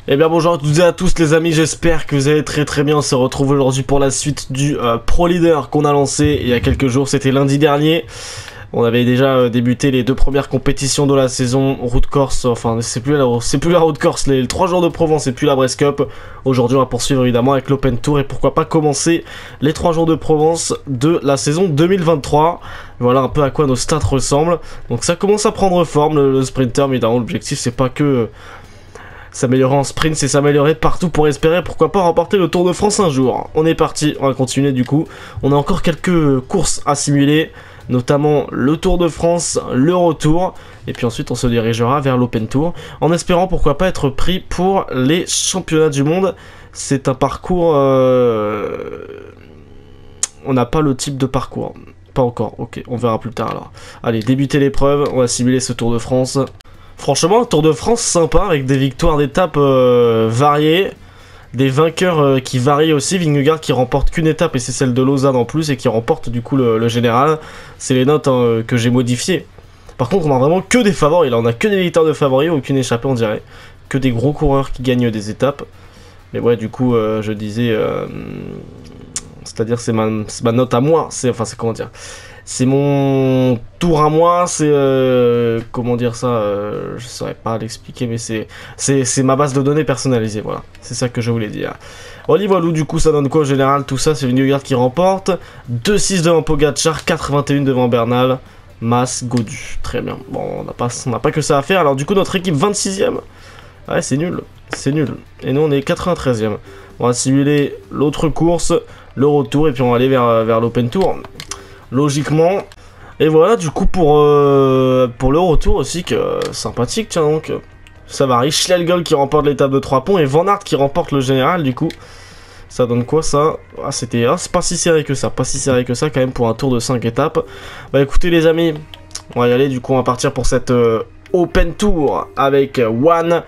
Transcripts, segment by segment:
Eh bien bonjour à toutes et à tous les amis, j'espère que vous allez très bien. On se retrouve aujourd'hui pour la suite du Pro Leader qu'on a lancé il y a quelques jours, c'était lundi dernier. On avait déjà débuté les deux premières compétitions de la saison, Route Corse, enfin c'est plus la Route Corse, les 3 jours de Provence et puis la Brest Cup. Aujourd'hui on va poursuivre évidemment avec l'Open Tour et pourquoi pas commencer les 3 jours de Provence de la saison 2023. Voilà un peu à quoi nos stats ressemblent. Donc ça commence à prendre forme le sprinter, mais évidemment l'objectif c'est pas que s'améliorer en sprint, c'est s'améliorer partout pour espérer pourquoi pas remporter le Tour de France un jour. On est parti, on va continuer du coup. On a encore quelques courses à simuler, notamment le Tour de France, le retour, et puis ensuite on se dirigera vers l'Open Tour, en espérant pourquoi pas être pris pour les championnats du monde. C'est un parcours... On n'a pas le type de parcours. Pas encore, ok, on verra plus tard alors. Allez, débuter l'épreuve, on va simuler ce Tour de France. Franchement, un Tour de France sympa, avec des victoires d'étapes variées, des vainqueurs qui varient aussi. Vingegaard qui remporte qu'une étape et c'est celle de Lausanne en plus et qui remporte du coup le général. C'est les notes que j'ai modifiées. Par contre, on a vraiment que des favoris, là on a que des victoires de favoris, aucune échappée on dirait. Que des gros coureurs qui gagnent des étapes. Mais ouais, du coup, je disais... c'est-à-dire c'est ma note à moi, c'est comment dire, c'est mon tour à moi, c'est comment dire ça, je saurais pas l'expliquer, mais c'est ma base de données personnalisée, voilà, c'est ça que je voulais dire. Olivier Walou, du coup ça donne quoi au général, tout ça c'est Vingegaard qui remporte, 2-6 devant Pogacar, 4-21 devant Bernal, Mas, Gaudu, très bien, bon on n'a pas que ça à faire, alors du coup notre équipe 26ème, ouais c'est nul, et nous on est 93ème, on va simuler l'autre course, le retour, et puis on va aller vers l'Open Tour, logiquement. Et voilà, du coup, pour le retour aussi, que sympathique, tiens donc, ça varie. Schlegel qui remporte l'étape de 3 ponts, et Van Aert qui remporte le général, du coup. Ça donne quoi, ça? Ah, c'est pas si serré que ça, quand même, pour un tour de 5 étapes. Bah écoutez, les amis, on va y aller, du coup, on va partir pour cette Open Tour avec One.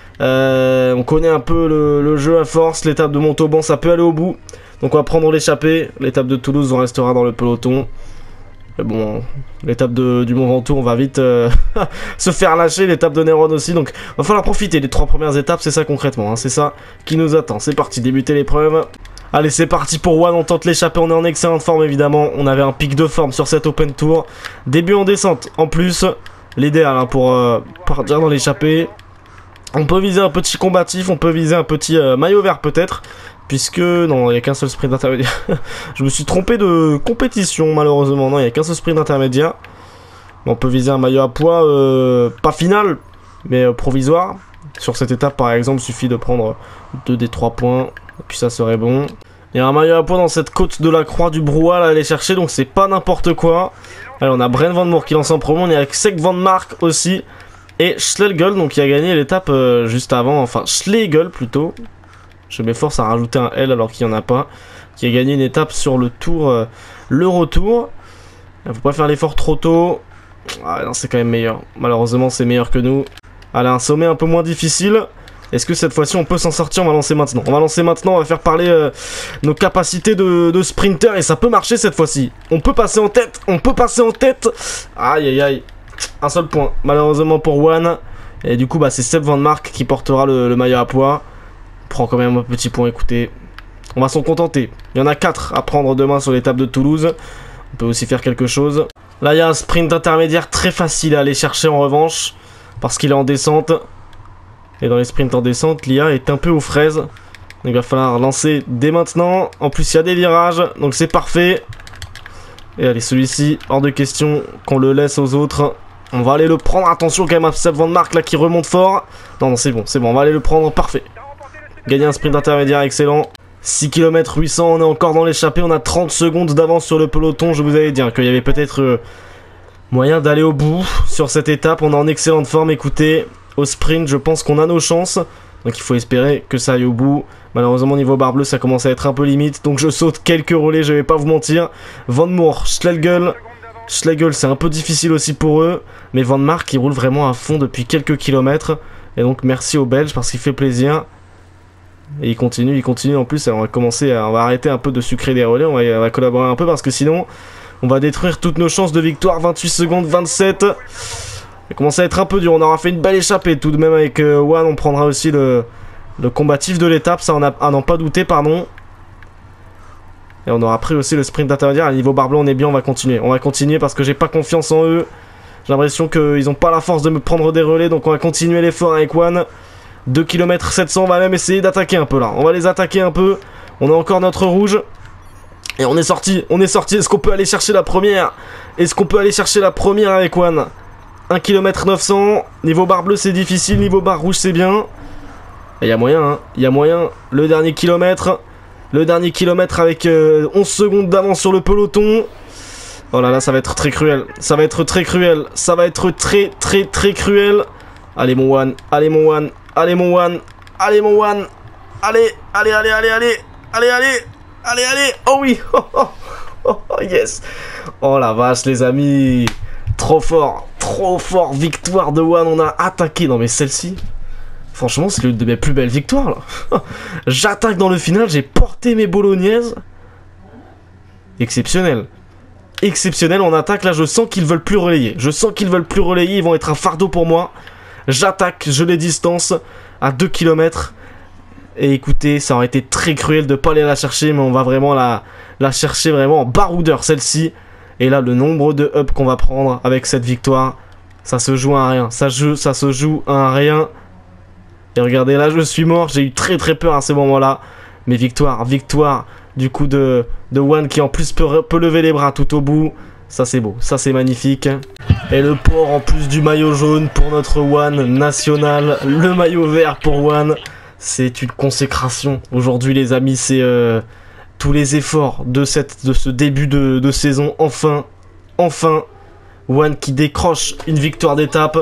On connaît un peu le jeu à force, l'étape de Montauban, ça peut aller au bout. Donc on va prendre l'échappée, l'étape de Toulouse, on restera dans le peloton. Mais bon, l'étape du Mont Ventoux, on va vite se faire lâcher, l'étape de Néron aussi. Donc il va falloir profiter des 3 premières étapes, c'est ça concrètement, hein, c'est ça qui nous attend. C'est parti, débuter l'épreuve. Allez, c'est parti pour One, on tente l'échappée, on est en excellente forme évidemment. On avait un pic de forme sur cette Open Tour. Début en descente, en plus, l'idéal hein, pour partir dans l'échappée. On peut viser un petit combatif, on peut viser un petit maillot vert peut-être. Puisque, non, il n'y a qu'un seul sprint intermédiaire. Je me suis trompé de compétition, malheureusement. Non, il n'y a qu'un seul sprint intermédiaire. On peut viser un maillot à poids, pas final, mais provisoire. Sur cette étape, par exemple, il suffit de prendre 2 des 3 points. Et puis ça serait bon. Il y a un maillot à poids dans cette côte de la Croix du Broual à aller chercher, donc c'est pas n'importe quoi. Allez, on a Brent Van Moer qui lance en promo. On est avec Sek Van Mark aussi. Et Schlegel, donc qui a gagné l'étape juste avant. Enfin, Schlegel plutôt. Je m'efforce à rajouter un L alors qu'il n'y en a pas. Qui a gagné une étape sur le tour, le retour. Il faut pas faire l'effort trop tôt. Ah non, c'est quand même meilleur. Malheureusement, c'est meilleur que nous. Allez, un sommet un peu moins difficile. Est-ce que cette fois-ci, on peut s'en sortir? On va lancer maintenant. On va faire parler nos capacités de sprinter. Et ça peut marcher cette fois-ci. On peut passer en tête. Aïe, aïe, aïe. Un seul point. Malheureusement pour One. Et du coup, bah, c'est Seb Van Mark qui portera le maillot à poids. Prend quand même un petit point, écoutez. On va s'en contenter. Il y en a 4 à prendre demain sur l'étape de Toulouse. On peut aussi faire quelque chose. Là, il y a un sprint intermédiaire très facile à aller chercher en revanche. Parce qu'il est en descente. Et dans les sprints en descente, l'IA est un peu aux fraises. Donc il va falloir lancer dès maintenant. En plus, il y a des virages. Donc c'est parfait. Et allez, celui-ci, hors de question qu'on le laisse aux autres. On va aller le prendre. Attention quand même à Seb Van Mark là qui remonte fort. Non, c'est bon. On va aller le prendre. Parfait. Gagner un sprint intermédiaire, excellent. 6 km 800, on est encore dans l'échappée. On a 30 secondes d'avance sur le peloton. Je vous avais dit qu'il y avait peut-être moyen d'aller au bout sur cette étape. On est en excellente forme, écoutez. Au sprint, je pense qu'on a nos chances. Donc il faut espérer que ça aille au bout. Malheureusement, au niveau barre bleue, ça commence à être un peu limite. Donc je saute quelques relais, je vais pas vous mentir. Van Moer, Schlegel, c'est un peu difficile aussi pour eux. Mais Van Mark, il roule vraiment à fond depuis quelques kilomètres. Et donc merci aux Belges parce qu'il fait plaisir. Et il continue en plus. Alors on va arrêter un peu de sucrer des relais, on va collaborer un peu parce que sinon on va détruire toutes nos chances de victoire. 28 secondes, 27. Ça commence à être un peu dur, on aura fait une belle échappée tout de même avec One. On prendra aussi Le combatif de l'étape, ça on a à n'en pas douter, pardon. Et on aura pris aussi le sprint intermédiaire. À niveau Barbelon, on est bien, on va continuer. On va continuer parce que j'ai pas confiance en eux. J'ai l'impression qu'ils ont pas la force de me prendre des relais, donc on va continuer l'effort avec One. 2 km 700, on va même essayer d'attaquer un peu là. On va les attaquer un peu. On a encore notre rouge. Et on est sorti, Est-ce qu'on peut aller chercher la première? Est-ce qu'on peut aller chercher la première avec One? 1 km 900. Niveau barre bleue, c'est difficile. Niveau barre rouge, c'est bien. Il y a moyen, hein. Il y a moyen. Le dernier kilomètre. Le dernier kilomètre avec 11 secondes d'avance sur le peloton. Oh là là, ça va être très cruel. Ça va être très cruel. Ça va être très cruel. Allez mon One. Allez mon One. Allez mon One. Allez mon One. Allez. Allez. Oh oui. Oh, yes. Oh la vache les amis. Trop fort. Victoire de One. On a attaqué. Non mais celle-ci... Franchement, c'est l'une de mes plus belles victoires, là. J'attaque dans le final, j'ai porté mes bolognaises. Exceptionnel. Exceptionnel, on attaque, là, je sens qu'ils veulent plus relayer. Ils vont être un fardeau pour moi. J'attaque, je les distance à 2 km. Et écoutez, ça aurait été très cruel de pas aller la chercher, mais on va vraiment la chercher vraiment en baroudeur, celle-ci. Et là, le nombre de ups qu'on va prendre avec cette victoire, ça se joue à rien. Ça se joue à rien. Et regardez, là je suis mort, j'ai eu très peur à ce moment-là. Mais victoire du coup de One qui en plus peut lever les bras tout au bout. Ça c'est beau, ça c'est magnifique. Et le port en plus du maillot jaune pour notre One national. Le maillot vert pour One. C'est une consécration. Aujourd'hui les amis, c'est tous les efforts de ce début de saison. Enfin, One qui décroche une victoire d'étape.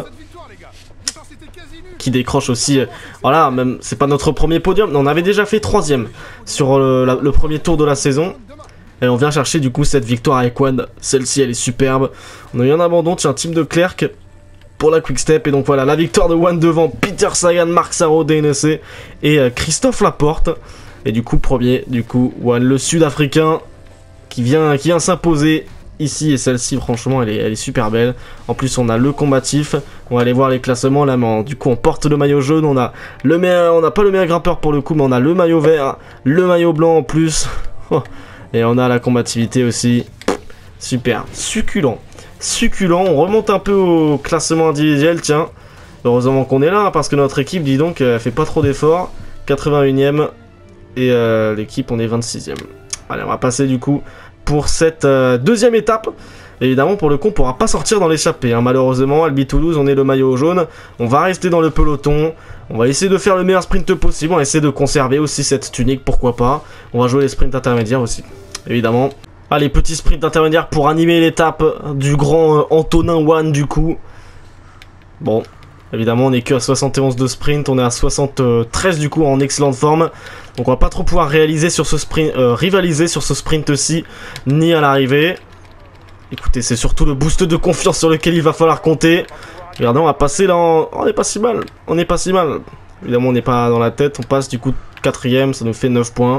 Qui décroche aussi, voilà, même c'est pas notre premier podium, mais on avait déjà fait 3ème sur le premier tour de la saison. Et on vient chercher du coup cette victoire avec One. Celle-ci elle est superbe. On a eu un abandon, tiens, Team de Clerc pour la Quick Step. Et donc voilà, la victoire de One devant Peter Sagan, Marc Sarro, DNSC et Christophe Laporte. Et du coup premier, One, le Sud-Africain qui vient s'imposer ici. Et celle-ci franchement elle est super belle. En plus on a le combatif. On va aller voir les classements là, mais du coup on porte le maillot jaune. On n'a pas le meilleur grimpeur pour le coup, mais on a le maillot vert, le maillot blanc en plus. Et on a la combativité aussi. Super, succulent. On remonte un peu au classement individuel, tiens. Heureusement qu'on est là, hein, parce que notre équipe, dis donc, fait pas trop d'efforts. 81ème. Et l'équipe, on est 26ème. Allez, on va passer du coup pour cette deuxième étape. Évidemment, pour le coup, on pourra pas sortir dans l'échappée, hein. Malheureusement, Albi Toulouse, on est le maillot jaune. On va rester dans le peloton. On va essayer de faire le meilleur sprint possible. On va essayer de conserver aussi cette tunique, pourquoi pas. On va jouer les sprints intermédiaires aussi, évidemment. Allez, petit sprint intermédiaire pour animer l'étape du grand Antonin One, du coup. Bon, évidemment, on est que à 71 de sprint. On est à 73 du coup en excellente forme. Donc on va pas trop pouvoir rivaliser sur ce sprint-ci, ni à l'arrivée. Écoutez, c'est surtout le boost de confiance sur lequel il va falloir compter. Regardez, on va passer là en... On est pas si mal. Évidemment, on n'est pas dans la tête. On passe du coup 4ème, ça nous fait 9 points.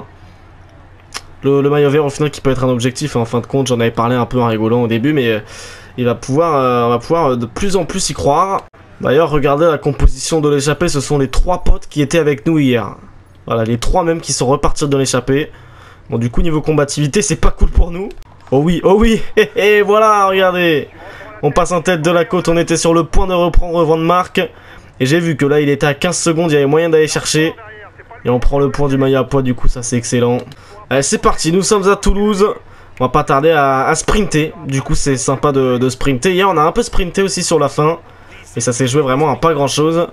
Le maillot vert, au final, qui peut être un objectif. En fin de compte, j'en avais parlé un peu en rigolant au début, mais on va pouvoir de plus en plus y croire. D'ailleurs, regardez la composition de l'échappée. Ce sont les 3 potes qui étaient avec nous hier. Voilà, les 3 même qui sont repartis de l'échappée. Bon, du coup, niveau combativité, c'est pas cool pour nous. Oh oui, et voilà, regardez. On passe en tête de la côte, on était sur le point de reprendre Van Mark. Et j'ai vu que là, il était à 15 secondes, il y avait moyen d'aller chercher. Et on prend le point du maillot à poids, du coup, ça c'est excellent. Allez, c'est parti, nous sommes à Toulouse. On va pas tarder à sprinter. Du coup, c'est sympa de sprinter. Hier, on a un peu sprinté aussi sur la fin. Et ça s'est joué vraiment à pas grand-chose.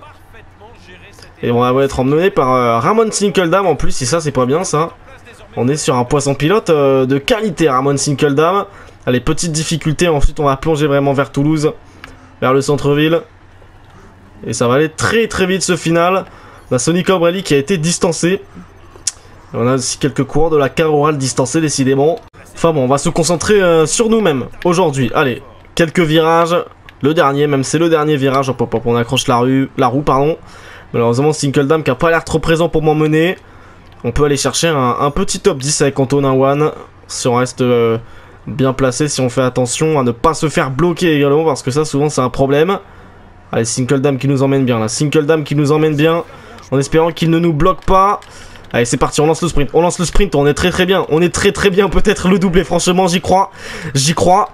Et on va être emmené par Ramon Sinkeldam en plus, et ça, c'est pas bien, ça. On est sur un poisson pilote de qualité, Ramon Sinkeldam. Allez, petite difficulté, ensuite on va plonger vraiment vers Toulouse, vers le centre-ville. Et ça va aller très vite ce final. On a Sonny Colbrelli qui a été distancé. Et on a aussi quelques coureurs de la Caroral distancés décidément. Enfin bon, on va se concentrer sur nous-mêmes aujourd'hui. Allez, quelques virages. Le dernier, même c'est le dernier virage. Hop, hop, hop, on accroche la roue, pardon. Malheureusement, Sinkeldam qui a pas l'air trop présent pour m'emmener. On peut aller chercher un petit top 10 avec Antonin One. Si on reste bien placé, si on fait attention à ne pas se faire bloquer également, parce que ça souvent c'est un problème. Allez, Sinkeldam qui nous emmène bien là. Sinkeldam qui nous emmène bien. En espérant qu'il ne nous bloque pas. Allez, c'est parti, on lance le sprint. On lance le sprint, on est très bien. On est très bien, peut-être le doubler. Franchement, j'y crois. J'y crois.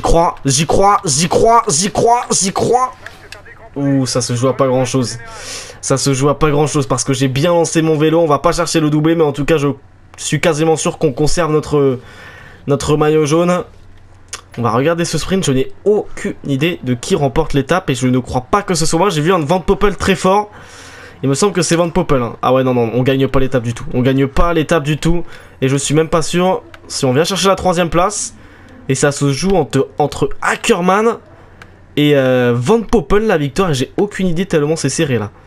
Ouh, ça se joue à pas grand chose. Ça se joue à pas grand chose parce que j'ai bien lancé mon vélo. On va pas chercher le doublé, mais en tout cas, je suis quasiment sûr qu'on conserve notre maillot jaune. On va regarder ce sprint. Je n'ai aucune idée de qui remporte l'étape et je ne crois pas que ce soit moi. J'ai vu un Van Poppel très fort. Il me semble que c'est Van Poppel. Hein. Ah ouais, non, on gagne pas l'étape du tout. On gagne pas l'étape du tout. Et je suis même pas sûr si on vient chercher la 3ème place. Et ça se joue entre Ackermann et Van Poppel, la victoire. Et j'ai aucune idée tellement c'est serré là.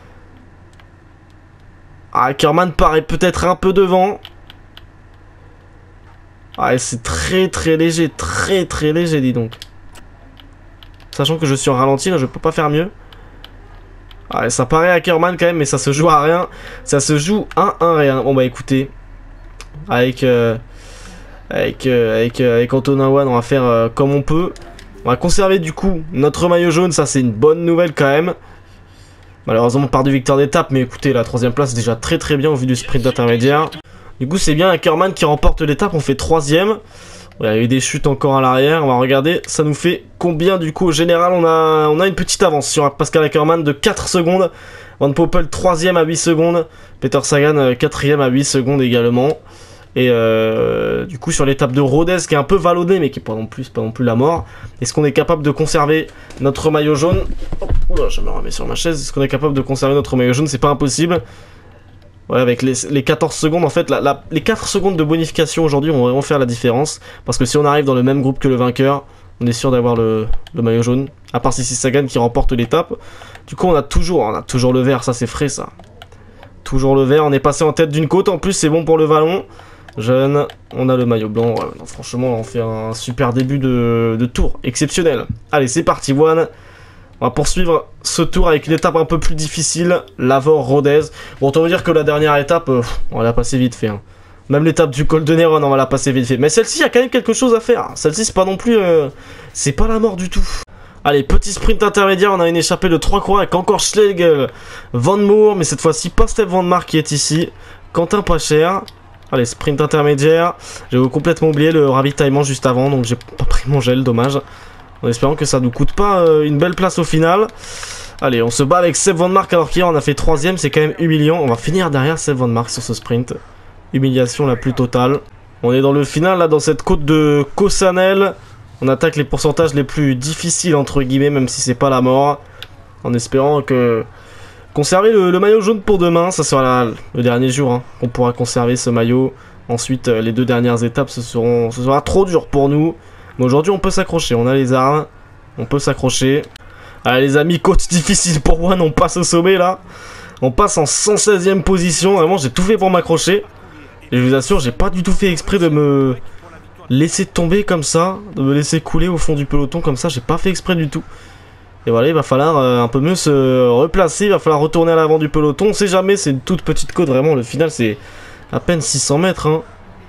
Ah, Ackermann paraît peut-être un peu devant. Ah, c'est très léger. Très léger, dis donc. Sachant que je suis en ralenti, là, je peux pas faire mieux. Ouais, ça paraît Ackermann quand même, mais ça se joue à rien. Ça se joue 1-1 rien. Bon bah écoutez, avec Antonin One, on va faire comme on peut. On va conserver du coup notre maillot jaune, ça c'est une bonne nouvelle quand même. Malheureusement on part du victoire d'étape, mais écoutez, la 3ème place déjà très bien au vu du sprint intermédiaire. Du coup c'est bien Ackermann qui remporte l'étape, on fait 3ème. Il y a eu des chutes encore à l'arrière, on va regarder, ça nous fait combien du coup au général. On a une petite avance sur Pascal Ackermann de 4 secondes, Van Poppel 3ème à 8 secondes, Peter Sagan 4ème à 8 secondes également. Et du coup sur l'étape de Rodez qui est un peu vallonnée mais qui est pas non plus la mort, est-ce qu'on est capable de conserver notre maillot jaune? Oula, je me remets sur ma chaise. Est-ce qu'on est capable de conserver notre maillot jaune? C'est pas impossible. Ouais, avec les 14 secondes, en fait, les 4 secondes de bonification aujourd'hui vont vraiment faire la différence. Parce que si on arrive dans le même groupe que le vainqueur, on est sûr d'avoir le maillot jaune. À part si c'est Sagan qui remporte l'étape. Du coup, on a toujours le vert, ça c'est frais ça. Toujours le vert, on est passé en tête d'une côte, en plus c'est bon pour le vallon. Jeune, on a le maillot blanc. Ouais, non, franchement, on fait un super début de tour, exceptionnel. Allez, c'est parti, One. On va poursuivre ce tour avec une étape un peu plus difficile, Lavore-Rodez. Bon, autant vous dire que la dernière étape, on va la passer vite fait. Hein. Même l'étape du col de Néron, on va la passer vite fait. Mais celle-ci, il y a quand même quelque chose à faire. Celle-ci, c'est pas non plus... c'est pas la mort du tout. Allez, petit sprint intermédiaire, on a une échappée de 3 croix avec encore Schlegel, Van Moor, mais cette fois-ci pas Step Van Mark qui est ici. Quentin Pacher. Allez, sprint intermédiaire. J'ai complètement oublié le ravitaillement juste avant, donc j'ai pas pris mon gel, dommage. En espérant que ça nous coûte pas une belle place au final. Allez, on se bat avec Seb Van Mark alors qu'hier on a fait 3ème, c'est quand même humiliant. On va finir derrière Seb Van Mark sur ce sprint. Humiliation la plus totale. On est dans le final là, dans cette côte de Cosanel. On attaque les pourcentages les plus difficiles entre guillemets, même si c'est pas la mort. En espérant que... Conserver le maillot jaune pour demain, ça sera le dernier jour. Hein. On pourra conserver ce maillot. Ensuite, les 2 dernières étapes, ce sera trop dur pour nous. Mais aujourd'hui, on peut s'accrocher. On a les armes. On peut s'accrocher. Allez, les amis, côte difficile pour One. On passe au sommet, là. On passe en 116e position. Vraiment, j'ai tout fait pour m'accrocher. Et je vous assure, j'ai pas du tout fait exprès de me laisser tomber comme ça. De me laisser couler au fond du peloton comme ça. J'ai pas fait exprès du tout. Et voilà, il va falloir un peu mieux se replacer. Il va falloir retourner à l'avant du peloton. On sait jamais, c'est une toute petite côte. Vraiment, le final, c'est à peine 600 mètres. Hein.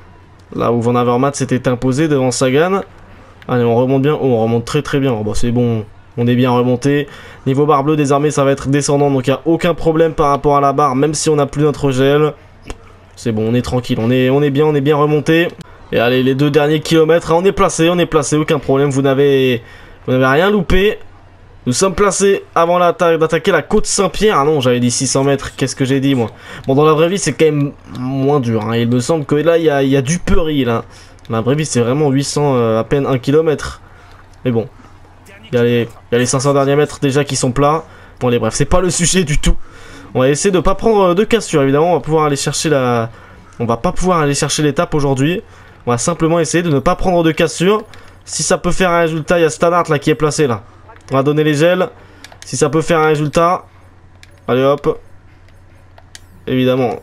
Là où Van Avermaet s'était imposé devant Sagan. Allez, on remonte bien. Oh, on remonte très bien. Oh, bah, c'est bon, on est bien remonté. Niveau barre bleue, désormais, ça va être descendant. Donc, il n'y a aucun problème par rapport à la barre, même si on n'a plus notre gel. C'est bon, on est tranquille. On est bien remonté. Et allez, les 2 derniers kilomètres. On est placé, aucun problème. Vous n'avez rien loupé. Nous sommes placés avant d'attaquer la côte Saint-Pierre. Ah non, j'avais dit 600 mètres. Qu'est-ce que j'ai dit, moi? Bon, dans la vraie vie, c'est quand même moins dur. Hein. Il me semble que là, il y a du péril. Là. Dans la vraie vie, c'est vraiment 800, à peine 1 km. Mais bon. Il y a les 500 derniers mètres déjà qui sont plats. Bon, allez, bref, c'est pas le sujet du tout. On va essayer de pas prendre de cassure. Évidemment, on va pouvoir aller chercher on va pas pouvoir aller chercher l'étape aujourd'hui. On va simplement essayer de ne pas prendre de cassure. Si ça peut faire un résultat, il y a Stannard là qui est placé là. On va donner les gels. Si ça peut faire un résultat. Allez hop. Évidemment.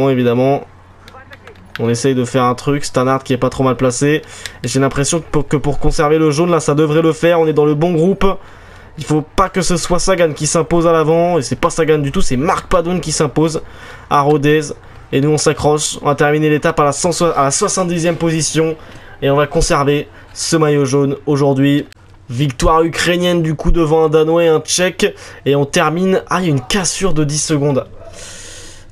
On essaye de faire un truc. Stannard qui est pas trop mal placé. Et j'ai l'impression que pour conserver le jaune, là, ça devrait le faire. On est dans le bon groupe. Il faut pas que ce soit Sagan qui s'impose à l'avant. Et c'est pas Sagan du tout. C'est Mark Padon qui s'impose à Rodez. Et nous, on s'accroche. On va terminer l'étape à la 70e position. Et on va conserver ce maillot jaune aujourd'hui. Victoire ukrainienne du coup devant un Danois et un Tchèque. Et on termine... Ah, il y a une cassure de 10 secondes.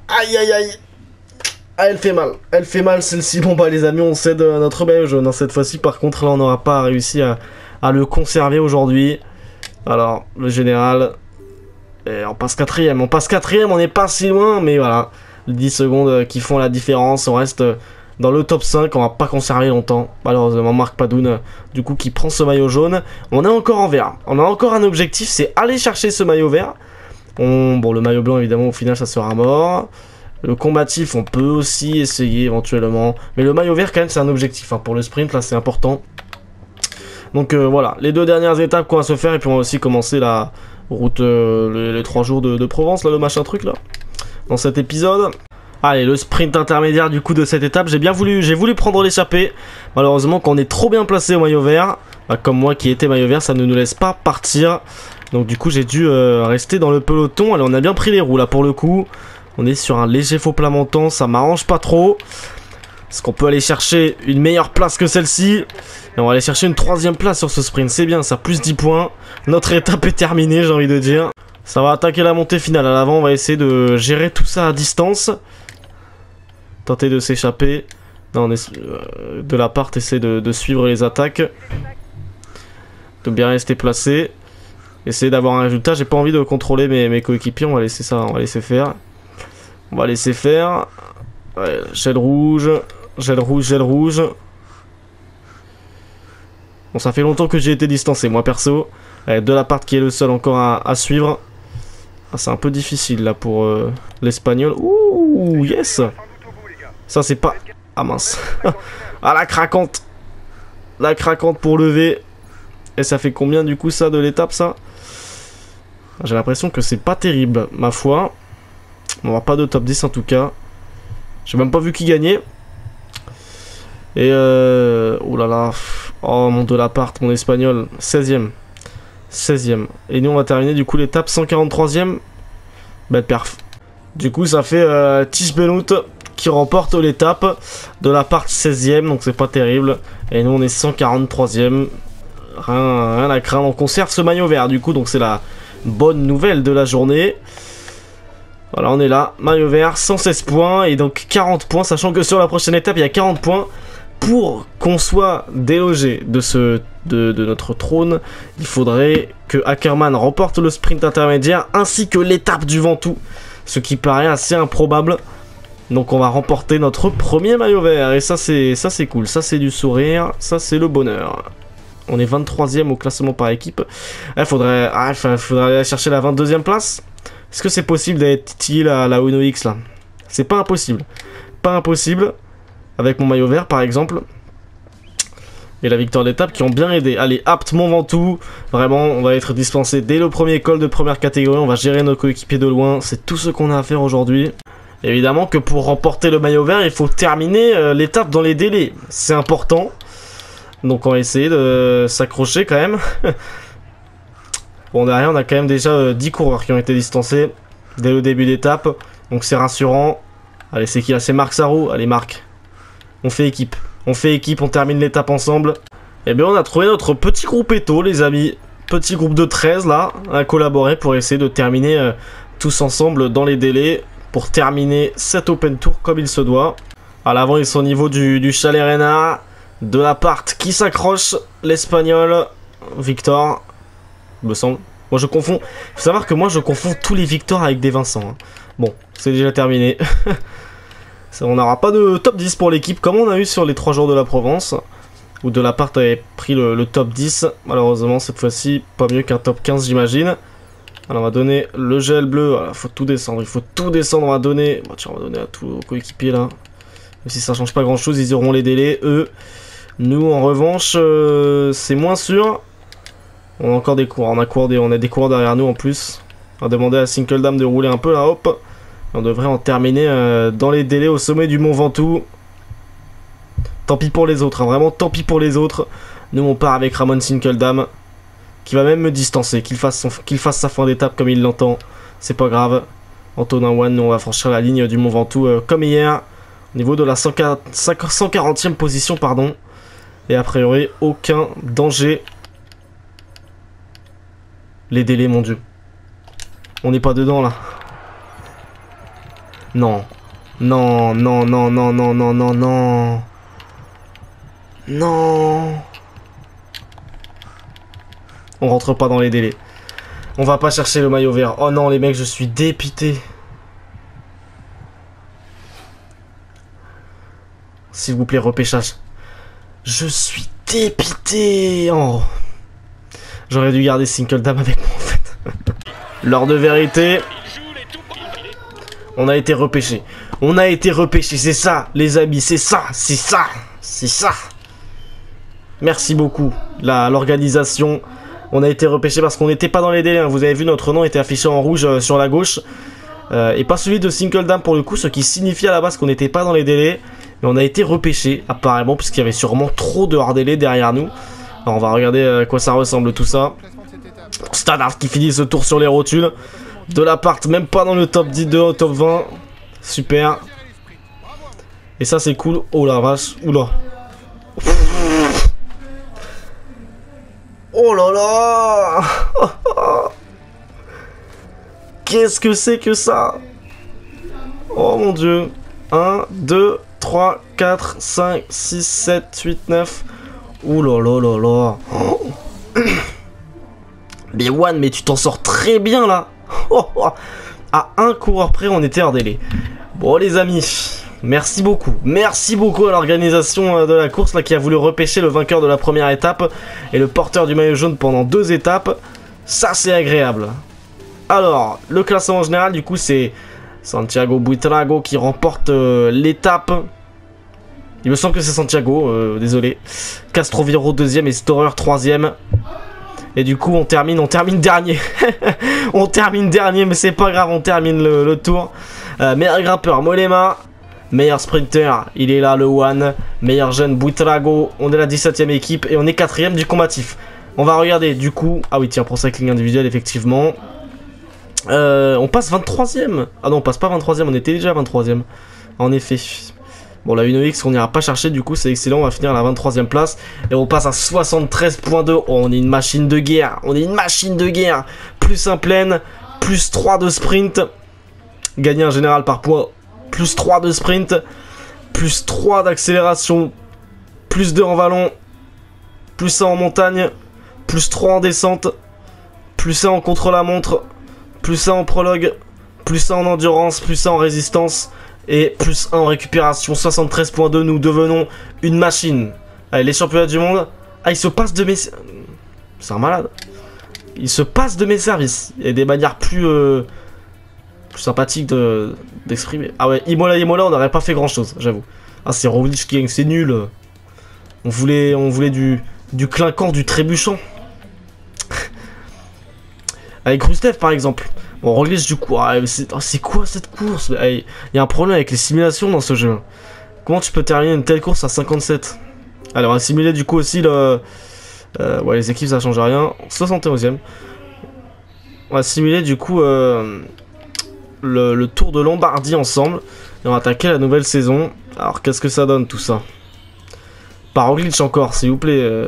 Aïe aïe aïe. Ah, elle fait mal celle-ci. Bon bah les amis, on cède notre maillot jaune hein, cette fois-ci. Par contre là on n'aura pas réussi à le conserver aujourd'hui. Alors le général, et on passe quatrième, on n'est pas si loin, mais voilà. Les 10 secondes qui font la différence, on reste dans le top 5, on va pas conserver longtemps. Malheureusement Marc Padoun, du coup qui prend ce maillot jaune. On est encore en vert, on a encore un objectif, c'est aller chercher ce maillot vert. Bon le maillot blanc évidemment au final ça sera mort. Le combatif, on peut aussi essayer éventuellement. Mais le maillot vert, quand même, c'est un objectif. Hein. Pour le sprint, là, c'est important. Donc voilà, les 2 dernières étapes qu'on va se faire. Et puis on va aussi commencer la route, les 3 jours de Provence, là, le machin truc, là. Dans cet épisode. Allez, le sprint intermédiaire, du coup, de cette étape. J'ai voulu prendre l'échappée. Malheureusement, quand on est trop bien placé au maillot vert, bah, comme moi qui étais maillot vert, ça ne nous laisse pas partir. Donc du coup, j'ai dû rester dans le peloton. Allez, on a bien pris les roues, là, pour le coup. On est sur un léger faux plat montant, ça m'arrange pas trop. Est-ce qu'on peut aller chercher une meilleure place que celle-ci? Et on va aller chercher une 3ème place sur ce sprint, c'est bien ça, plus 10 points. Notre étape est terminée, j'ai envie de dire. Ça va attaquer la montée finale. À l'avant, on va essayer de gérer tout ça à distance. Tenter de s'échapper. Non, de la part, essayer de suivre les attaques. De bien rester placé. Essayer d'avoir un résultat. J'ai pas envie de contrôler mes coéquipiers, on va laisser ça, on va laisser faire. On va laisser faire. Ouais, gel rouge. Gel rouge, gel rouge. Bon, ça fait longtemps que j'ai été distancé, moi perso. De la part qui est le seul encore à suivre. Ah, c'est un peu difficile là pour l'espagnol. Ouh, yes. Ça, c'est pas... Ah mince. Ah, la craquante. La craquante pour lever. Et ça fait combien du coup ça de l'étape ça? J'ai l'impression que c'est pas terrible, ma foi. On n'aura pas de top 10 en tout cas. J'ai même pas vu qui gagnait. Et oh là là. Oh mon de la part, mon espagnol. 16ème. 16ème. Et nous on va terminer du coup l'étape 143ème. Belle perf. Du coup ça fait Tish Benoît qui remporte l'étape. De la part 16ème, donc c'est pas terrible. Et nous on est 143ème. Rien à craindre. On conserve ce maillot vert du coup, donc c'est la bonne nouvelle de la journée. Voilà, on est là, maillot vert, 116 points et donc 40 points, sachant que sur la prochaine étape, il y a 40 points. Pour qu'on soit délogé de notre trône, il faudrait que Ackermann remporte le sprint intermédiaire ainsi que l'étape du Ventoux, ce qui paraît assez improbable. Donc on va remporter notre premier maillot vert et ça c'est cool, ça c'est du sourire, ça c'est le bonheur. On est 23ème au classement par équipe. Il faudrait aller chercher la 22ème place. Est-ce que c'est possible d'être titillé la Uno X là? C'est pas impossible. Pas impossible. Avec mon maillot vert par exemple. Et la victoire d'étape qui ont bien aidé. Allez, Apt Mont Ventoux. Vraiment, on va être dispensé dès le premier col de première catégorie. On va gérer nos coéquipiers de loin. C'est tout ce qu'on a à faire aujourd'hui. Évidemment que pour remporter le maillot vert, il faut terminer l'étape dans les délais. C'est important. Donc on va essayer de s'accrocher quand même. Bon, derrière, on a quand même déjà 10 coureurs qui ont été distancés dès le début d'étape. Donc c'est rassurant. Allez, c'est qui là? C'est Marc Sarro. Allez, Marc. On fait équipe. On fait équipe, on termine l'étape ensemble. Et bien, on a trouvé notre petit groupe Eto, les amis. Petit groupe de 13 là, à collaborer pour essayer de terminer tous ensemble dans les délais. Pour terminer cet Open Tour comme il se doit. À l'avant, ils sont au niveau du Chalet Reynard. De la part qui s'accroche, l'Espagnol, Victor. Me semble. Moi je confonds. Faut savoir que moi je confonds tous les Victor avec des Vincent. Hein. Bon, c'est déjà terminé. On n'aura pas de top 10 pour l'équipe comme on a eu sur les 3 jours de la Provence. Où de la part avait pris le top 10. Malheureusement cette fois-ci, pas mieux qu'un top 15 j'imagine. Alors on va donner le gel bleu. Voilà, faut tout descendre. Il faut tout descendre. On va donner. Bon, tiens, on va donner à tous nos coéquipiers là. Même si ça change pas grand chose, ils auront les délais. Eux. Nous en revanche, c'est moins sûr. On a encore des coureurs, on a des coureurs derrière nous en plus. On va demander à Sinkeldam de rouler un peu là, hop. On devrait en terminer dans les délais au sommet du Mont Ventoux. Tant pis pour les autres, hein, vraiment tant pis pour les autres. Nous on part avec Ramon Sinkeldam, qui va même me distancer, qu'il fasse sa fin d'étape comme il l'entend. C'est pas grave. Antonin One, nous on va franchir la ligne du Mont Ventoux comme hier. Au niveau de la 140e position, pardon. Et a priori, aucun danger. Les délais, mon dieu. On n'est pas dedans, là. Non. Non, non, non, non, non, non, non, non. Non. On rentre pas dans les délais. On va pas chercher le maillot vert. Oh non, les mecs, je suis dépité. S'il vous plaît, repêchage. Je suis dépité. Oh. J'aurais dû garder Single Dame avec moi, en fait. L'heure de vérité. On a été repêché. On a été repêché. C'est ça, les amis. C'est ça. C'est ça. C'est ça. Merci beaucoup, l'organisation. On a été repêché parce qu'on n'était pas dans les délais. Hein. Vous avez vu, notre nom était affiché en rouge sur la gauche. Et pas celui de Single Dame pour le coup, ce qui signifie à la base qu'on n'était pas dans les délais. Mais on a été repêché, apparemment, puisqu'il y avait sûrement trop de hors délai derrière nous. Alors on va regarder à quoi ça ressemble tout ça. Standard qui finit ce tour sur les rotules. De la part, même pas dans le top 10, de top 20. Super. Et ça c'est cool. Oh la vache, oula. Oh là là. Qu'est-ce que c'est que ça? Oh mon dieu. 1, 2, 3, 4, 5, 6, 7, 8, 9. Ouh là là là là. Oh. Mais One, mais tu t'en sors très bien là. Oh, oh. À un coureur près, on était hors délai. Bon les amis, merci beaucoup. Merci beaucoup à l'organisation de la course là, qui a voulu repêcher le vainqueur de la première étape et le porteur du maillot jaune pendant 2 étapes. Ça c'est agréable. Alors, le classement général du coup c'est Santiago Buitrago qui remporte l'étape. Il me semble que c'est Santiago, désolé. Castroviro 2ème et Storer 3ème. Et du coup on termine dernier. On termine dernier, mais c'est pas grave, on termine le tour. Meilleur grimpeur Mollema. Meilleur sprinter, il est là le One. Meilleur jeune Buitrago. On est la 17ème équipe et on est 4ème du combatif. On va regarder du coup. Ah oui tiens, pour cycling individuel effectivement. On passe 23ème. Ah non, on passe pas 23ème, on était déjà 23ème. En effet. Bon, la UNOX, on n'ira pas chercher, du coup, c'est excellent. On va finir à la 23ème place. Et on passe à 73.2. Oh, on est une machine de guerre. On est une machine de guerre. Plus un plein, plus 3 de sprint. Gagner un général par poids. Plus 3 de sprint. Plus 3 d'accélération. Plus 2 en vallon. Plus 1 en montagne. Plus 3 en descente. Plus 1 en contre-la-montre. Plus 1 en prologue. Plus 1 en endurance. Plus 1 en résistance. Et plus 1 en récupération, 73.2, nous devenons une machine. Allez, les championnats du monde. Ah, il se passe de mes... C'est un malade. Il se passe de mes services. Il y a des manières plus sympathiques d'exprimer. Ah ouais, Imola, on n'aurait pas fait grand chose, j'avoue. Ah, c'est Roglic qui gagne, c'est nul. On voulait du clinquant, du trébuchant. Avec Rustev par exemple. Bon, Roglic du coup, c'est quoi cette course? Il y a un problème avec les simulations dans ce jeu. Comment tu peux terminer une telle course à 57? Allez, on va simuler du coup aussi le... ouais, les équipes ça change rien. 71ème. On va simuler du coup le Tour de Lombardie ensemble. Et on va attaquer la nouvelle saison. Alors qu'est-ce que ça donne tout ça? Par Roglic encore, s'il vous plaît.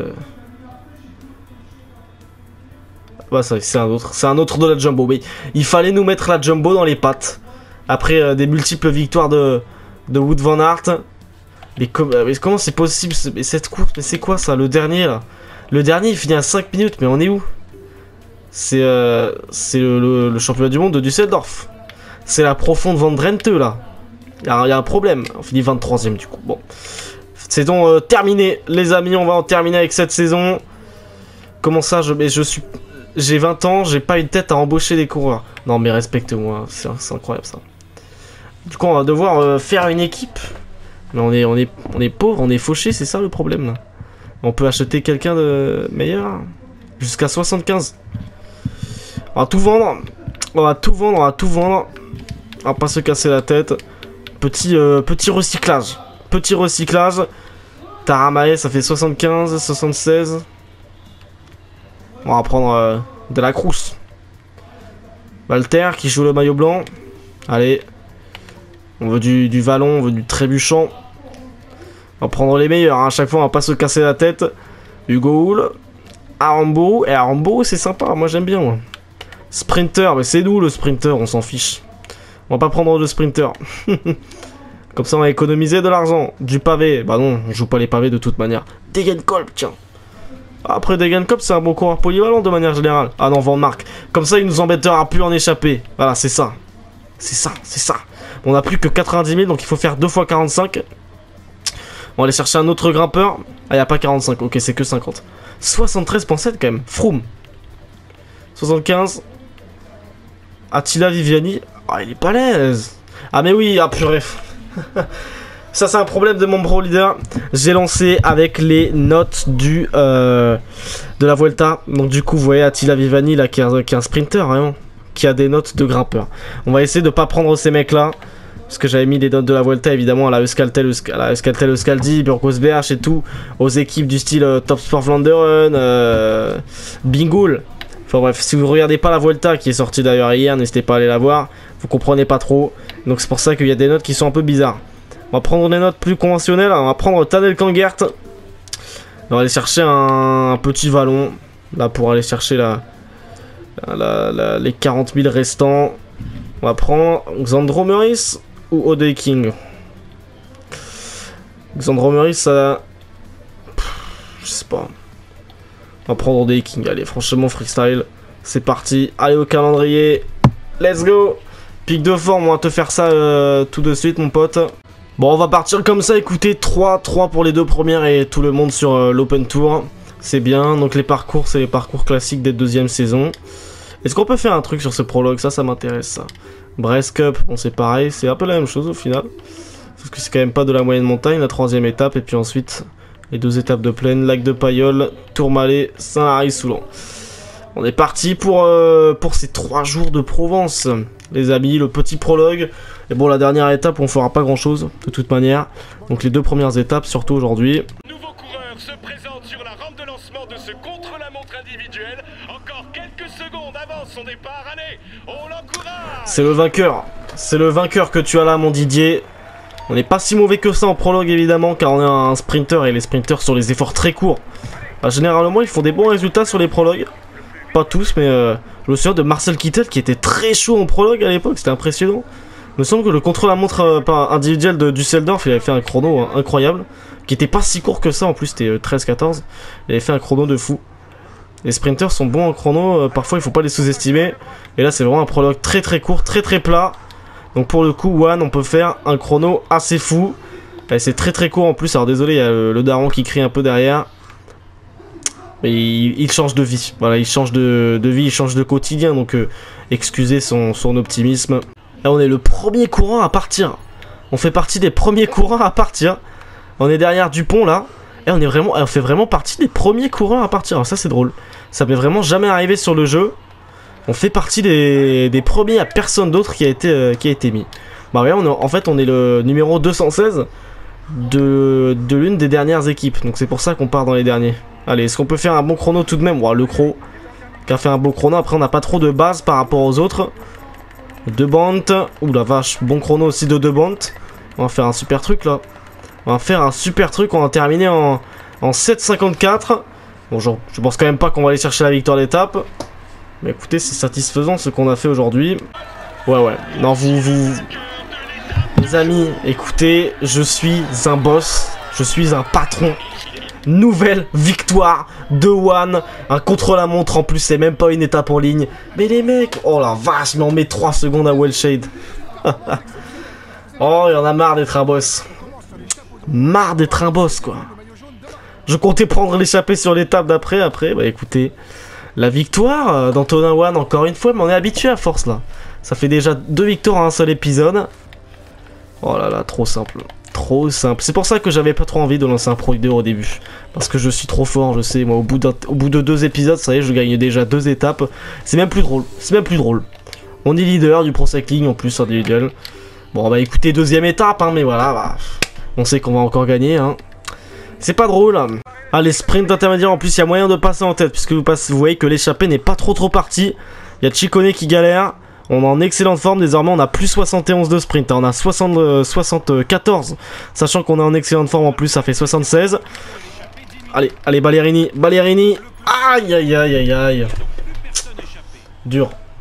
Bah ça c'est un autre de la Jumbo. Mais il fallait nous mettre la Jumbo dans les pattes. Après des multiples victoires de Wout van Aert. Mais comment c'est possible cette course? Mais c'est quoi ça, le dernier là? Le dernier il finit à 5 minutes, mais on est où? C'est le championnat du monde de Düsseldorf. C'est la profonde Van Drenthe là. Il y a un problème. On finit 23ème du coup. Bon. Saison terminée les amis, on va en terminer avec cette saison. Comment ça j'ai 20 ans, j'ai pas une tête à embaucher des coureurs. Non mais respecte-moi, c'est incroyable ça. Du coup on va devoir faire une équipe. Mais on est pauvre, on est fauché, c'est ça le problème là. On peut acheter quelqu'un de meilleur. Jusqu'à 75. On va tout vendre. On va tout vendre. On va pas se casser la tête. Petit recyclage. Petit recyclage. Taramae ça fait 75, 76. On va prendre de la Cruz. Walter qui joue le maillot blanc. Allez. On veut du vallon, on veut du trébuchant. On va prendre les meilleurs. Hein. À chaque fois, on va pas se casser la tête. Hugo Hull. Arambo. Et Arambo, c'est sympa. Moi, j'aime bien. Moi. Sprinter. Mais c'est nous, le sprinter. On s'en fiche. On va pas prendre de sprinter. Comme ça on va économiser de l'argent. Du pavé. Bah non, on joue pas les pavés de toute manière. Degenkolb, tiens. Après Degenkolb c'est un bon coureur polyvalent de manière générale. Ah non, Van Mark. Comme ça il nous embêtera plus en échapper. Voilà, c'est ça. C'est ça, c'est ça. On a plus que 90 000 donc il faut faire 2 fois 45. On va aller chercher un autre grimpeur. Ah, il n'y a pas 45. Ok, c'est que 50. 73,7 quand même. Froome. 75. Attila Viviani. Ah, il est pas l'aise. Ah, mais oui, ah purée. Ça, c'est un problème de mon pro leader. J'ai lancé avec les notes de la Vuelta. Donc, du coup, vous voyez Attila Viviani là qui est un sprinter, vraiment. Qui a des notes de grimpeur. On va essayer de pas prendre ces mecs-là. Parce que j'avais mis des notes de la Vuelta évidemment à la Euskaltel, Euskaldi, Burgos BH et tout, aux équipes du style Top Sport Vlaanderen, Bingoul. Enfin bref, si vous regardez pas la Vuelta qui est sortie d'ailleurs hier, n'hésitez pas à aller la voir, vous comprenez pas trop. Donc c'est pour ça qu'il y a des notes qui sont un peu bizarres. On va prendre des notes plus conventionnelles, on va prendre Tadej Kangert. On va aller chercher un petit vallon, là pour aller chercher les 40 000 restants. On va prendre Xandro Meurice ou Odey King. Xandro Meurice, ça... je sais pas. On va prendre Odey King. Allez, franchement, freestyle. C'est parti. Allez au calendrier. Let's go. Pic de forme, on va te faire ça tout de suite, mon pote. Bon, on va partir comme ça. Écoutez, 3 pour les 2 premières et tout le monde sur l'Open Tour. C'est bien. Donc les parcours, c'est les parcours classiques des deuxièmes saisons. Est-ce qu'on peut faire un truc sur ce prologue? Ça m'intéresse, ça. Brest Cup, bon c'est pareil, c'est un peu la même chose au final. Sauf que c'est quand même pas de la moyenne montagne, la 3e étape, et puis ensuite les 2 étapes de plaine, Lac de Payolle, Tourmalet, Saint-Lary-Soulan. On est parti pour ces 3 jours de Provence, les amis, le petit prologue. Et bon, la dernière étape, on fera pas grand chose, de toute manière. Donc les 2 premières étapes, surtout aujourd'hui. Nouveau coureur se présente sur la rampe de lancement de ce contre-la-montre individuel. Encore quelques secondes avant son départ. Allez, on l'encourage. C'est le vainqueur. C'est le vainqueur que tu as là, mon Didier. On n'est pas si mauvais que ça en prologue, évidemment, car on est un sprinter et les sprinters sont les efforts très courts. Bah, généralement, ils font des bons résultats sur les prologues. Pas tous, mais je me souviens de Marcel Kittel qui était très chaud en prologue à l'époque. C'était impressionnant. Il me semble que le contre-la-montre individuel de Düsseldorf, il avait fait un chrono incroyable. Qui était pas si court que ça, en plus c'était 13-14. Il avait fait un chrono de fou. Les sprinters sont bons en chrono, parfois il faut pas les sous-estimer. Et là c'est vraiment un prologue très court, très plat. Donc pour le coup, One, on peut faire un chrono assez fou. C'est très court en plus, alors désolé, il y a le daron qui crie un peu derrière. Mais il change de vie, voilà, il change de vie, il change de quotidien, donc excusez son optimisme. Là on est le premier courant à partir. On fait partie des premiers courants à partir. On est derrière Dupont là. Et on fait vraiment partie des premiers coureurs à partir. Alors ça c'est drôle. Ça m'est vraiment jamais arrivé sur le jeu. On fait partie des premiers, à personne d'autre qui a été mis. Bah regarde, en fait on est le numéro 216 de l'une des dernières équipes. Donc c'est pour ça qu'on part dans les derniers. Allez, est-ce qu'on peut faire un bon chrono tout de même? Bon, le Cro qui a fait un bon chrono. Après on n'a pas trop de base par rapport aux autres. De Bont. Ouh la vache, bon chrono aussi de Bont. On va faire un super truc là. On va faire un super truc, on va terminer en 7,54. Bon, je pense quand même pas qu'on va aller chercher la victoire d'étape. Mais écoutez, c'est satisfaisant ce qu'on a fait aujourd'hui. Ouais. Non, les amis, écoutez, je suis un boss. Je suis un patron. Nouvelle victoire de One. Un contre-la-montre en plus, c'est même pas une étape en ligne. Mais les mecs, oh la vache, mais on met 3 secondes à Wellshade. Oh, il y en a marre d'être un boss. Marre d'être un boss, quoi. Je comptais prendre l'échappée sur l'étape d'après. Après, bah écoutez, la victoire d'Antonin One, encore une fois, mais on est habitué à force là. Ça fait déjà 2 victoires en un seul épisode. Oh là là, trop simple. Trop simple. C'est pour ça que j'avais pas trop envie de lancer un Pro Leader au début. Parce que je suis trop fort, je sais. Moi, au bout de 2 épisodes, ça y est, je gagne déjà 2 étapes. C'est même plus drôle. C'est même plus drôle. On est leader du Pro Cycling en plus individuel. Bon, bah écoutez, 2e étape, hein, mais voilà, bah, on sait qu'on va encore gagner, hein. C'est pas drôle. Ah, les sprints intermédiaires, en plus, il y a moyen de passer en tête, puisque vous voyez que l'échappée n'est pas trop parti. Il y a Ciccone qui galère. On est en excellente forme, désormais on a plus 71 de sprint, on a 74, sachant qu'on est en excellente forme en plus, ça fait 76. Allez, Ballerini, aïe. Dur,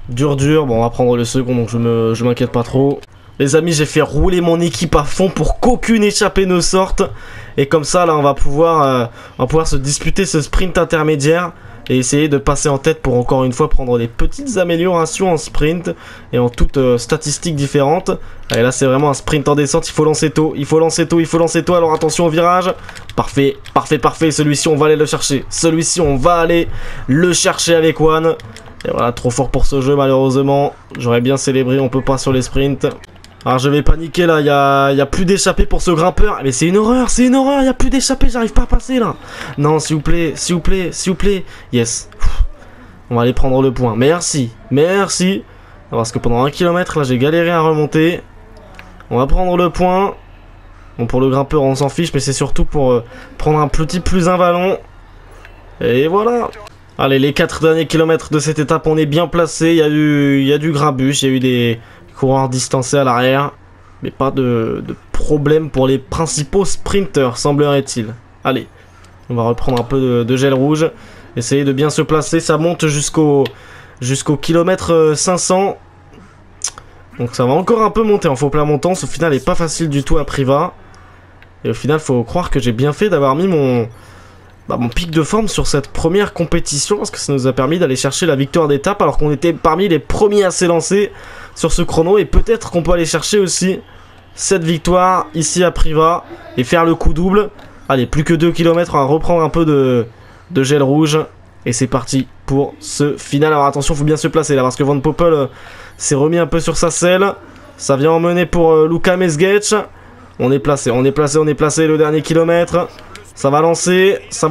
Dur, bon, on va prendre le second, donc je m'inquiète pas trop. Les amis, j'ai fait rouler mon équipe à fond pour qu'aucune échappée ne sorte. Et comme ça, là, on va pouvoir se disputer ce sprint intermédiaire. Et essayer de passer en tête pour encore une fois prendre des petites améliorations en sprint. Et en toutes statistiques différentes. Et là, c'est vraiment un sprint en descente. Il faut lancer tôt, il faut lancer tôt, il faut lancer tôt. Alors attention au virage. Parfait, parfait, parfait. Celui-ci, on va aller le chercher. Celui-ci, on va aller le chercher avec One. Et voilà, trop fort pour ce jeu, malheureusement. J'aurais bien célébré, on peut pas sur les sprints. Alors je vais paniquer là, il y a plus d'échappée pour ce grimpeur. Mais c'est une horreur, il y a plus d'échappée, j'arrive pas à passer là. Non, s'il vous plaît, s'il vous plaît, s'il vous plaît. Yes. On va aller prendre le point. Merci, merci. Parce que pendant 1 km là, j'ai galéré à remonter. On va prendre le point. Bon, pour le grimpeur, on s'en fiche, mais c'est surtout pour prendre un petit plus un ballon. Et voilà. Allez, les 4 derniers kilomètres de cette étape, on est bien placé. Il y a du grabuge, il y a eu des coureurs distancés à l'arrière, mais pas de problème pour les principaux sprinters, semblerait-il. Allez, on va reprendre un peu de gel rouge, essayer de bien se placer. Ça monte jusqu'au kilomètre 500, donc ça va encore un peu monter en faux plat montant. Ce final n'est pas facile du tout à Privas, et au final, faut croire que j'ai bien fait d'avoir mis mon pic de forme sur cette première compétition, parce que ça nous a permis d'aller chercher la victoire d'étape alors qu'on était parmi les premiers à s'élancer sur ce chrono, et peut-être qu'on peut aller chercher aussi cette victoire ici à Privas et faire le coup double. Allez, plus que 2 km, on va reprendre un peu de gel rouge et c'est parti pour ce final. Alors attention, il faut bien se placer là parce que Van Poppel s'est remis un peu sur sa selle. Ça vient emmener pour Luka Mesgetch. On est placé, le dernier kilomètre. Ça va lancer, ça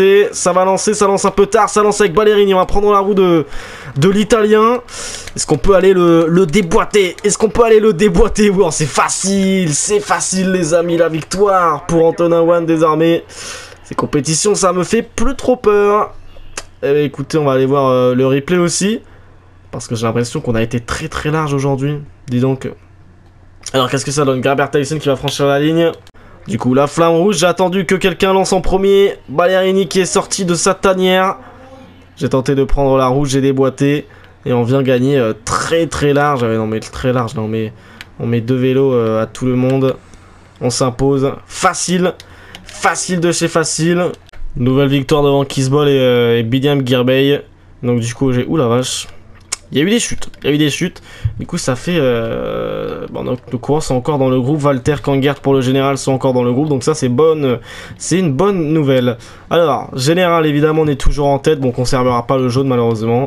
lance un peu tard, ça lance avec Ballerini. On va prendre la roue de l'Italien. Est-ce qu'on peut aller le déboîter? Oui, c'est facile les amis, la victoire pour Antonin One désormais. Ces compétitions, ça me fait plus trop peur. Eh bien, écoutez, on va aller voir le replay aussi. Parce que j'ai l'impression qu'on a été très très large aujourd'hui. Dis donc. Alors, qu'est-ce que ça donne? Grabert Tyson qui va franchir la ligne. Du coup, la flamme rouge, j'ai attendu que quelqu'un lance en premier. Ballerini qui est sorti de sa tanière. J'ai tenté de prendre la rouge, j'ai déboîté. Et on vient gagner très très large. Non mais très large, non mais on met 2 vélos à tout le monde. On s'impose. Facile de chez facile. Nouvelle victoire devant Kisbol et Bidiam Girbey. Donc du coup, ouh la vache. Il y a eu des chutes. Du coup, ça fait... nos coureurs sont encore dans le groupe. Walter, Kangert pour le général sont encore dans le groupe. Donc ça, c'est une bonne nouvelle. Alors, général, évidemment, on est toujours en tête. Bon, on conservera pas le jaune, malheureusement.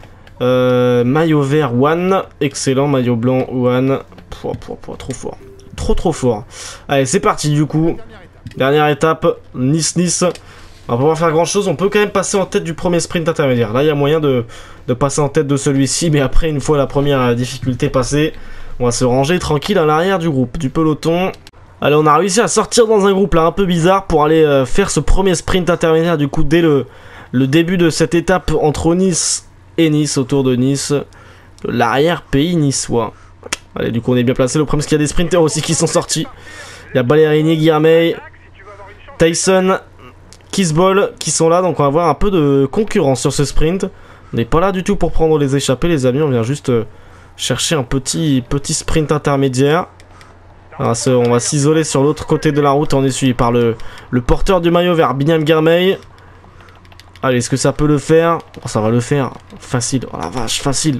Maillot vert, One. Excellent. Maillot blanc, One. Trop fort. Trop fort. Allez, c'est parti, du coup. Dernière étape. Nice. On va pouvoir faire grand chose, on peut quand même passer en tête du premier sprint intermédiaire. Là il y a moyen de passer en tête de celui-ci, mais après une fois la première difficulté passée, on va se ranger tranquille à l'arrière du groupe, du peloton. Allez, on a réussi à sortir dans un groupe là un peu bizarre pour aller faire ce premier sprint intermédiaire du coup dès le début de cette étape entre Nice et Nice, autour de Nice, l'arrière pays niçois. Allez, du coup on est bien placé, le problème c'est qu'il y a des sprinters aussi qui sont sortis. Il y a Ballerini, Guillermey, Tyson, Kisbol qui sont là, donc on va avoir un peu de concurrence sur ce sprint. On n'est pas là du tout pour prendre les échappées les amis, on vient juste chercher un petit sprint intermédiaire. Alors, on va s'isoler sur l'autre côté de la route, on est suivi par le porteur du maillot vert, Bidiam Girbey. Allez, est-ce que ça peut le faire? Oh, ça va le faire, facile, oh la vache, facile.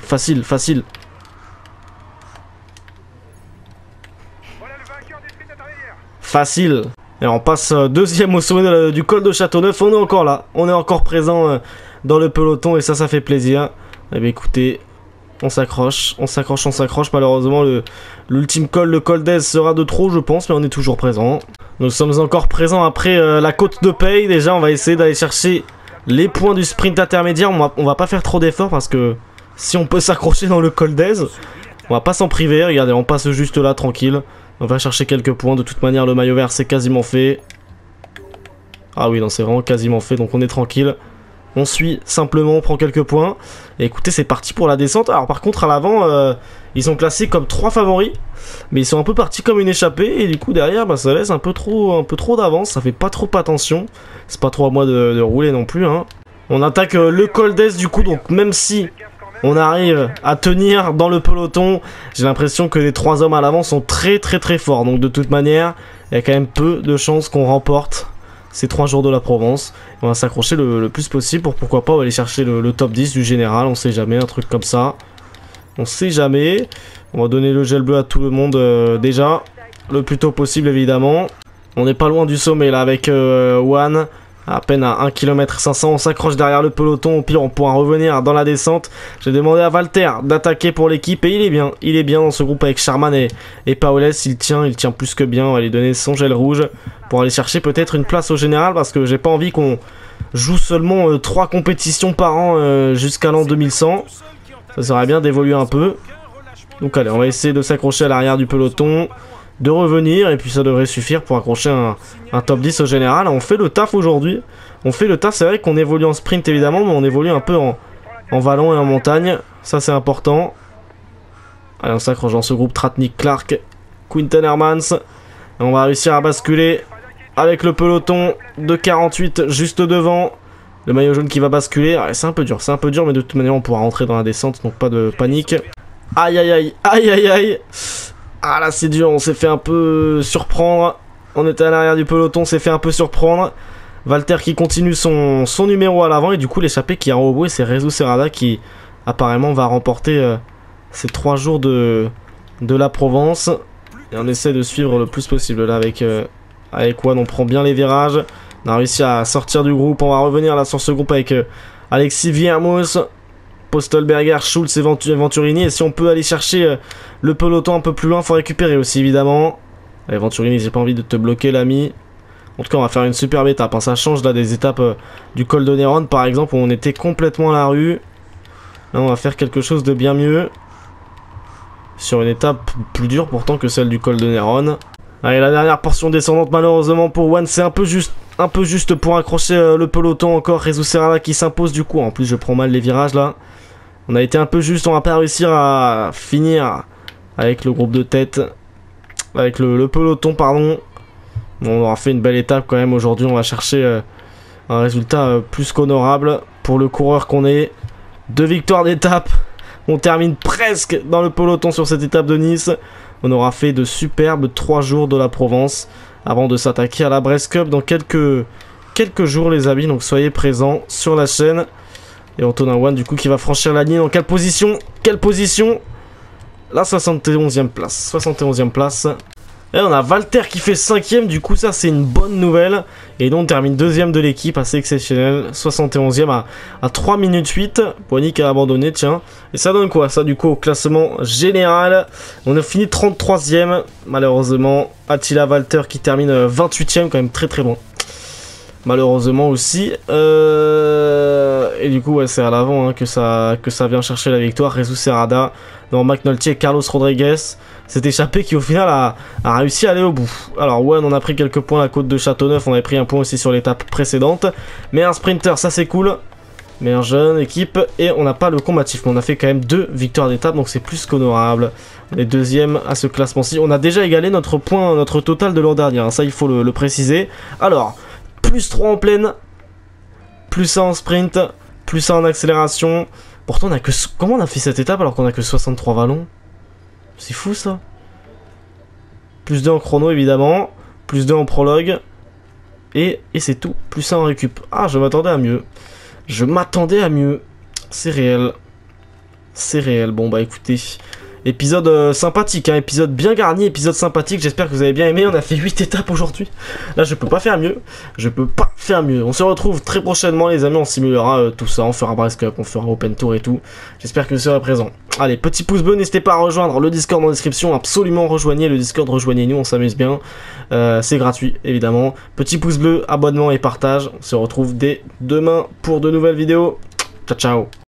Facile. Et on passe deuxième au sommet du col de Châteauneuf. On est encore là. On est encore présent dans le peloton. Et ça fait plaisir. Eh bien écoutez, on s'accroche. Malheureusement, l'ultime col, le col d'Aise sera de trop, je pense. Mais on est toujours présent. Nous sommes encore présents après la côte de Paye. Déjà, on va essayer d'aller chercher les points du sprint intermédiaire. On va pas faire trop d'efforts parce que si on peut s'accrocher dans le col d'Aise, on va pas s'en priver. Regardez, on passe juste là, tranquille. On va chercher quelques points. De toute manière, le maillot vert, c'est quasiment fait. Ah oui, non, c'est vraiment quasiment fait. Donc, on est tranquille. On suit simplement, on prend quelques points. Et écoutez, c'est parti pour la descente. Alors, par contre, à l'avant, ils sont classés comme 3 favoris. Mais ils sont un peu partis comme une échappée. Et du coup, derrière, ça laisse un peu trop d'avance. Ça fait pas trop attention. C'est pas trop à moi de rouler non plus. Hein. On attaque le col d'Est, du coup. Donc, même si On arrive à tenir dans le peloton. J'ai l'impression que les 3 hommes à l'avant sont très forts. Donc de toute manière, il y a quand même peu de chances qu'on remporte ces 3 jours de la Provence. On va s'accrocher le plus possible pour pourquoi pas aller chercher le top 10 du général. On sait jamais, un truc comme ça. On sait jamais. On va donner le gel bleu à tout le monde déjà. Le plus tôt possible évidemment. On n'est pas loin du sommet là avec One. À peine à 1 km 500, on s'accroche derrière le peloton, au pire on pourra revenir dans la descente. J'ai demandé à Walter d'attaquer pour l'équipe et il est bien dans ce groupe avec Sharman et Paoles, il tient plus que bien, on va lui donner son gel rouge pour aller chercher peut-être une place au général parce que j'ai pas envie qu'on joue seulement 3 compétitions par an jusqu'à l'an 2100. Ça serait bien d'évoluer un peu. Donc allez, on va essayer de s'accrocher à l'arrière du peloton, de revenir et puis ça devrait suffire pour accrocher un top 10 au général. On fait le taf aujourd'hui, on fait le taf, c'est vrai qu'on évolue en sprint évidemment, mais on évolue un peu en vallon et en montagne, ça c'est important. Allez, on s'accroche dans ce groupe Tratnik, Clark, Quinten Hermans, et on va réussir à basculer avec le peloton de 48 juste devant. Le maillot jaune qui va basculer, c'est un peu dur, mais de toute manière on pourra rentrer dans la descente, donc pas de panique. Aïe aïe aïe, aïe aïe aïe. Ah là c'est dur, on s'est fait un peu surprendre. On était à l'arrière du peloton, on s'est fait un peu surprendre. Walter qui continue son numéro à l'avant. Et du coup l'échappé qui a rebroué, c'est Jesus Serrada qui apparemment va remporter ces 3 jours de la Provence. Et on essaie de suivre le plus possible là avec One. On prend bien les virages. On a réussi à sortir du groupe. On va revenir là sur ce groupe avec Alexis Viermos, Postelberger, Schulz et Venturini. Et si on peut aller chercher le peloton un peu plus loin, faut récupérer aussi évidemment. Allez Venturini, j'ai pas envie de te bloquer l'ami. En tout cas on va faire une superbe étape, hein. Ça change là des étapes du col de Néron par exemple où on était complètement à la rue. Là on va faire quelque chose de bien mieux. Sur une étape plus dure pourtant que celle du col de Néron. Allez, la dernière portion descendante malheureusement pour One, c'est un peu juste pour accrocher le peloton encore. Jesus Serrada qui s'impose du coup. En plus je prends mal les virages là. On a été un peu juste, on va pas réussir à finir avec le groupe de tête. Avec le peloton pardon. On aura fait une belle étape quand même aujourd'hui. On va chercher un résultat plus qu'honorable pour le coureur qu'on est. 2 victoires d'étape. On termine presque dans le peloton sur cette étape de Nice. On aura fait de superbes 3 jours de la Provence avant de s'attaquer à la Brest Cup dans quelques jours les amis. Donc soyez présents sur la chaîne. Et Antonin One du coup qui va franchir la ligne. Dans quelle position? La 71e place. 71e place. Et on a Walter qui fait 5ème. Du coup ça c'est une bonne nouvelle. Et donc on termine 2ème de l'équipe. Assez exceptionnel. 71ème à 3 minutes 8. Boigny qui a abandonné tiens. Et ça donne quoi ça du coup au classement général? On a fini 33ème. Malheureusement Attila Walter qui termine 28ème. Quand même très loin. Malheureusement aussi. Et du coup ouais, c'est à l'avant hein, que ça vient chercher la victoire. Jesus Serrada, dans McNulty et Carlos Rodriguez. Cet échappé qui au final a réussi à aller au bout. Alors One on a pris quelques points à la côte de Châteauneuf. On avait pris un point aussi sur l'étape précédente. Mais un sprinter ça c'est cool. Mais un jeune équipe. Et on n'a pas le combatif. Mais on a fait quand même 2 victoires d'étape. Donc c'est plus qu'honorable. On est 2ème à ce classement-ci. On a déjà égalé notre total de l'an dernier hein. Ça il faut le préciser. Alors plus 3 en pleine. Plus 1 en sprint. Plus 1 en accélération. Pourtant on a que... Comment on a fait cette étape alors qu'on a que 63 vallons? C'est fou ça. Plus 2 en chrono évidemment. Plus 2 en prologue. Et c'est tout. Plus 1 en récup. Ah je m'attendais à mieux. C'est réel. C'est réel. Bon bah écoutez. Épisode sympathique, hein, épisode bien garni, épisode sympathique, j'espère que vous avez bien aimé, on a fait 8 étapes aujourd'hui. Là je peux pas faire mieux, On se retrouve très prochainement les amis, on simulera tout ça, on fera Brest Cup, on fera Open Tour et tout. J'espère que vous serez présents. Allez, petit pouce bleu, n'hésitez pas à rejoindre le Discord en description, absolument rejoignez le Discord, rejoignez-nous, on s'amuse bien. C'est gratuit évidemment. Petit pouce bleu, abonnement et partage, on se retrouve dès demain pour de nouvelles vidéos. Ciao ciao.